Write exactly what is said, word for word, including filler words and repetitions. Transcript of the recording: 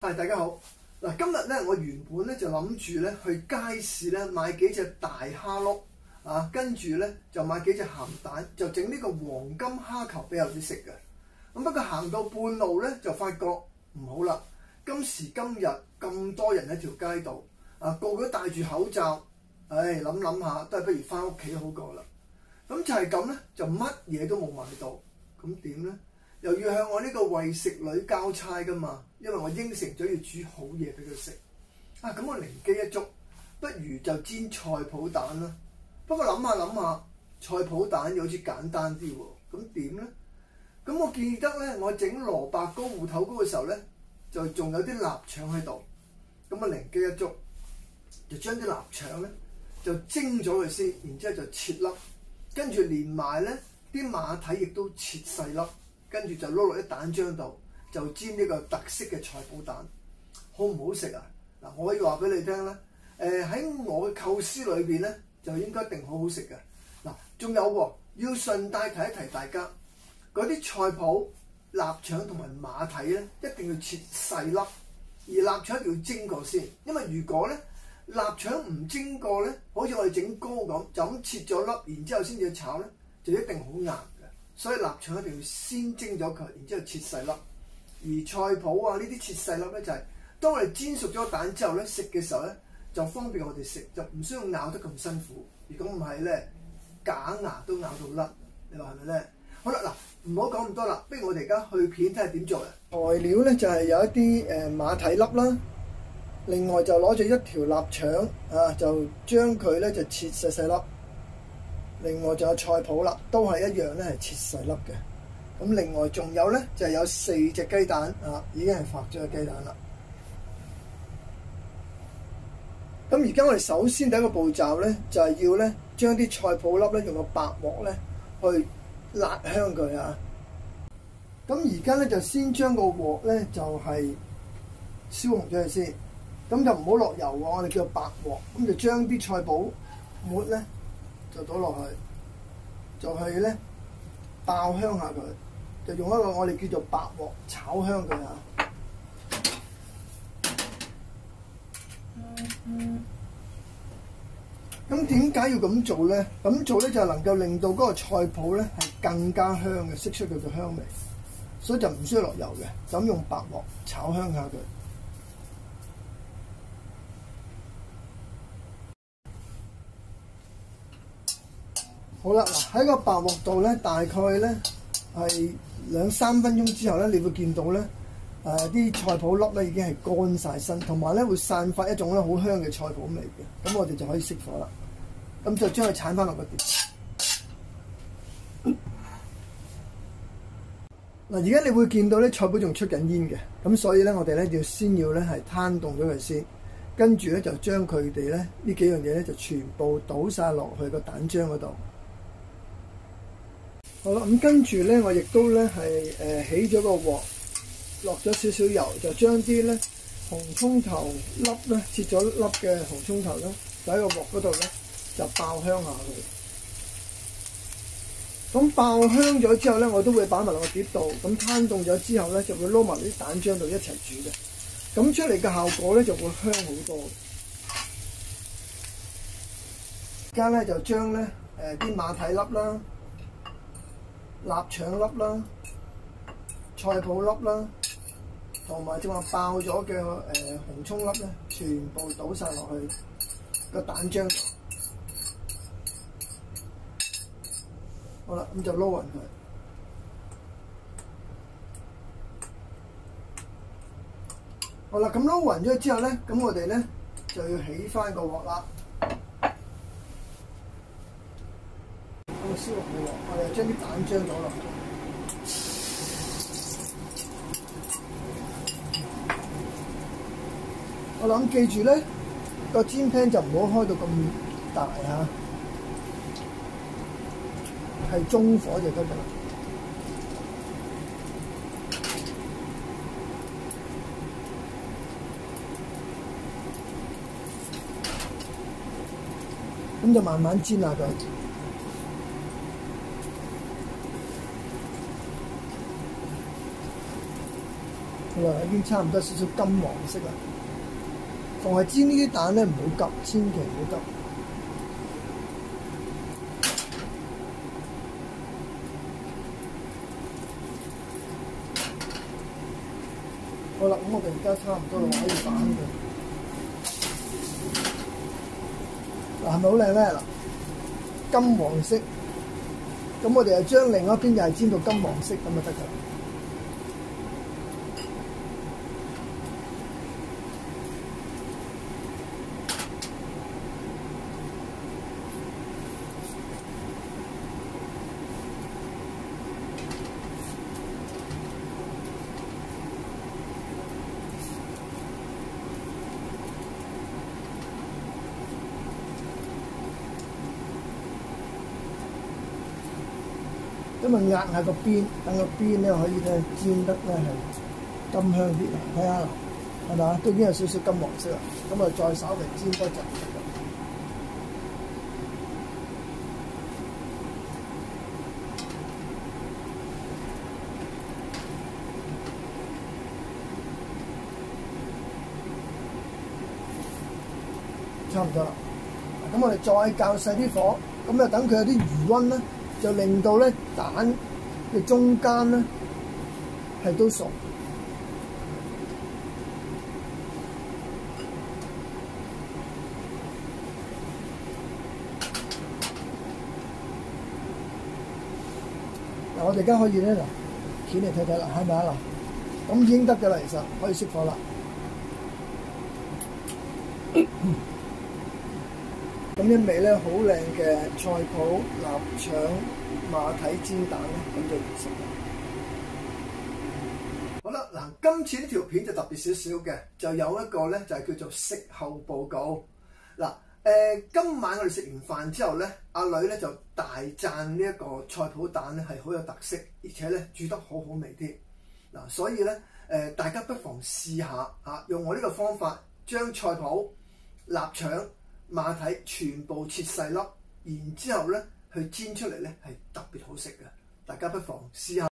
係大家好，嗱今日咧我原本咧就諗住咧去街市咧買幾隻大蝦碌啊，跟住咧就買幾隻鹹蛋，就整呢個黃金蝦球俾我哋食嘅。咁不過行到半路咧就發覺唔好啦，今時今日咁多人喺條街度啊，個個都戴住口罩，唉諗諗下都係不如翻屋企好過啦。咁就係咁咧，就乜嘢都冇買到，咁點咧？又要向我呢個餵食女交差噶嘛，因為我應承咗要煮好嘢俾佢食。啊，咁我靈機一觸，不如就煎菜脯蛋啦。不過諗下諗下，菜脯蛋又好似簡單啲喎，咁點咧？咁我記得咧，我整蘿蔔糕、芋頭糕嘅時候咧，就仲有啲臘腸喺度。咁我靈機一觸，就將啲臘腸咧就蒸咗佢先，然之後就切粒，跟住連埋咧啲馬蹄亦都切細粒。跟住就撈落啲蛋漿度，就煎呢個特色嘅菜脯蛋，好唔好食啊？嗱，我可以話俾你聽啦，誒、呃、喺我嘅構思裏邊咧，就應該一定好好食嘅。嗱，仲有喎，要順帶提一提大家，嗰啲菜脯、臘腸同埋馬蹄咧，一定要切細粒，而臘腸一定要蒸過先，因為如果咧臘腸唔蒸過咧，好似我哋整糕咁，就咁切咗粒，然之後先至炒咧，就一定好硬。所以臘腸一定要先蒸咗佢，然之後切細粒。而菜脯啊呢啲切細粒咧，就係、是、當我哋煎熟咗蛋之後咧，食嘅時候咧就方便我哋食，就唔需要咬得咁辛苦。如果唔係咧，假牙都咬到甩，你話係咪咧？好啦，嗱，唔好講咁多啦，不如我哋而家去片睇下點做嘅。材料咧就係、是、有一啲誒馬蹄粒啦，另外就攞住一條臘腸啊，就將佢咧就切細細粒。另外仲有菜脯啦，都係一樣咧，係切細粒嘅。咁另外仲有咧，就係、是、有四隻雞蛋啊，已經係發咗嘅雞蛋啦。咁而家我哋首先第一個步驟咧，就係、是、要咧將啲菜脯粒咧用個白鑊咧去辣香佢啊。咁而家咧就先將個鑊咧就係、是、燒紅咗佢先，咁就唔好落油喎，我哋叫白鑊。咁就將啲菜脯末咧，就倒落去，就係咧爆香下佢，就用一個我哋叫做白鑊炒香佢啊。咁點解要咁做咧？咁做咧就能夠令到嗰個菜脯咧係更加香嘅，釋出佢嘅香味，所以就唔需要落油嘅，就咁用白鑊炒香下佢。好啦，嗱喺個白鑊度咧，大概咧係兩三分鐘之後咧，你會見到咧誒啲菜脯粒咧已經係乾晒身，同埋咧會散發一種咧好香嘅菜脯味嘅。咁我哋就可以熄火啦。咁就將佢鏟翻落個碟。嗱，而家你會見到咧菜脯仲出緊煙嘅，咁所以咧我哋咧要先要咧係攤凍咗佢先，跟住咧就將佢哋咧呢幾樣嘢咧就全部倒晒落去個蛋漿嗰度。好啦，咁跟住咧，我亦都咧係誒起咗個鑊，落咗少少油，就將啲咧紅葱頭粒咧切咗粒嘅紅葱頭咧，就喺個鑊嗰度咧就爆香下佢。咁爆香咗之後咧，我都會擺埋落個碟度，咁攤凍咗之後咧，就會撈埋啲蛋漿度一齊煮嘅。咁出嚟嘅效果咧就會香好多。而家咧就將咧誒啲馬蹄粒啦、臘腸粒啦、菜脯粒啦，同埋正話爆咗嘅誒紅葱粒咧，全部倒晒落去個蛋漿度。好啦，咁就撈勻佢。好啦，咁撈勻咗之後咧，咁我哋咧就要起翻個鑊啦。咁燒落個鑊，我哋將啲蛋漿倒落去。我諗記住咧，個煎 pan 就唔好開到咁大嚇，係中火就得㗎啦。咁就慢慢煎下佢。 好啦，已經差唔多少少金黃色啦。逢係煎呢啲蛋咧，唔好急，千祈唔好急。好啦，咁我哋而家差唔多啦，可以反佢。嗱，係咪好靚咧？嗱，金黃色。咁我哋就將另一邊又係煎到金黃色咁就得㗎啦。咁啊壓下個邊，等個邊咧可以咧煎得咧係金香啲啊！睇下啦，係咪啊？都已經有少少金黃色啦。咁啊再稍微煎多陣，差唔多啦。咁我哋再較細啲火，咁就等佢有啲餘溫啦。就令到咧蛋嘅中間咧係都熟。嗱，我哋而家可以咧嗱，掀嚟睇睇啦，係咪啊嗱？咁已經得㗎啦，其實可以熄火啦。咁一味咧好靚嘅菜脯、臘腸、馬蹄煎蛋咧，咁就完成啦。好啦，嗱，今次呢條片就特別少少嘅，就有一個咧就係叫做食後報告。嗱，誒、呃，今晚我哋食完飯之後咧，阿女咧就大讚呢一個菜脯蛋咧係好有特色，而且咧煮得好好味啲。嗱，所以咧誒、呃，大家不妨試下嚇，用我呢個方法將菜脯、臘腸、馬蹄全部切細粒，然之後咧去煎出嚟咧係特別好食嘅，大家不妨試下。